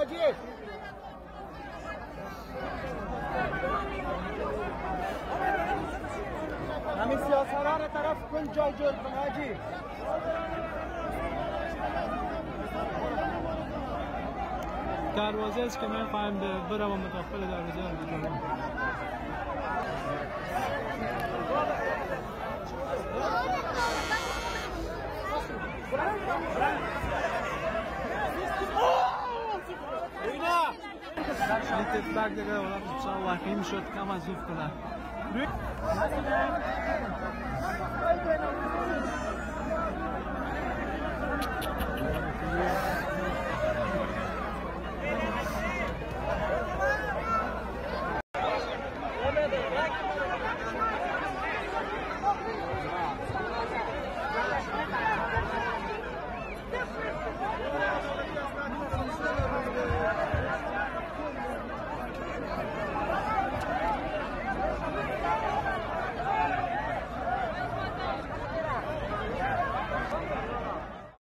حاجی. همین سیاه‌سرا رو طرف کن جای جور کن حاجی. دروازه است که من خواهم برم و مداخل دروازه رو بجوام. اتفاق دیگه اولاد بسیار واقعی شد کم از اوف کنه.